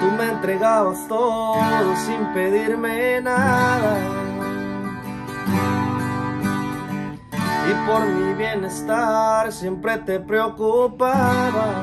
Tú me entregabas todo sin pedirme nada, y por mi bienestar siempre te preocupabas.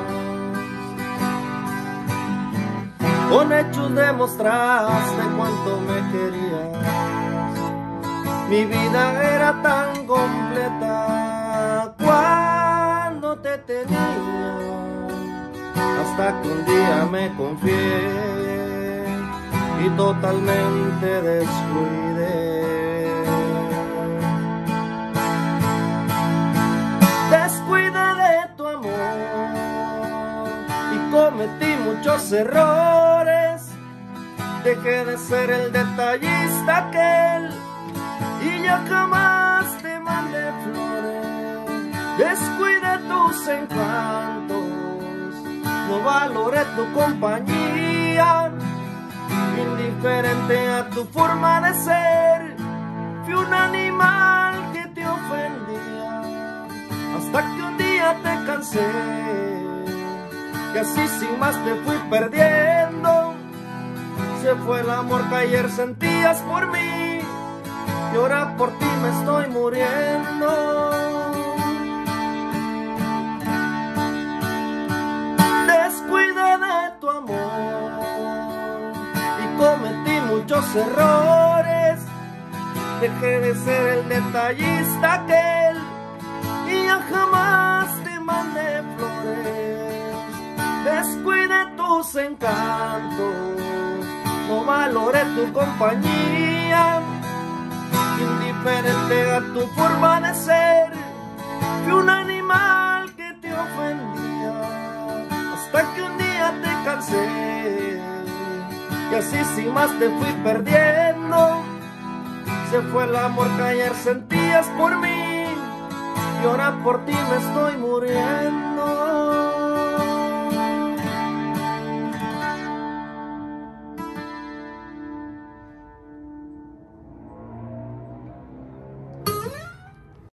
Con hechos demostraste cuánto me querías. Mi vida era tan completa cuando te tenía, hasta que un día me confié y totalmente descuidé. Descuidé de tu amor y cometí muchos errores. Dejé de ser el detallista aquel y ya jamás te mandé flores. Descuidé tus encantos, no valoré tu compañía. Indiferente a tu forma de ser, fui un animal que te ofendía, hasta que un día te cansé y así sin más te fui perdiendo. Se fue el amor que ayer sentías por mí y ahora por ti me estoy muriendo. Descuidé de tu amor y cometí muchos errores. Dejé de ser el detallista aquel y ya jamás te mandé flores. Descuidé tus encantos, no valoré tu compañía. Indiferente a tu forma de ser, fui un animal que te ofendía, hasta que un día te cansé y así sin más te fui perdiendo. Se fue el amor que ayer sentías por mí y ahora por ti me estoy muriendo.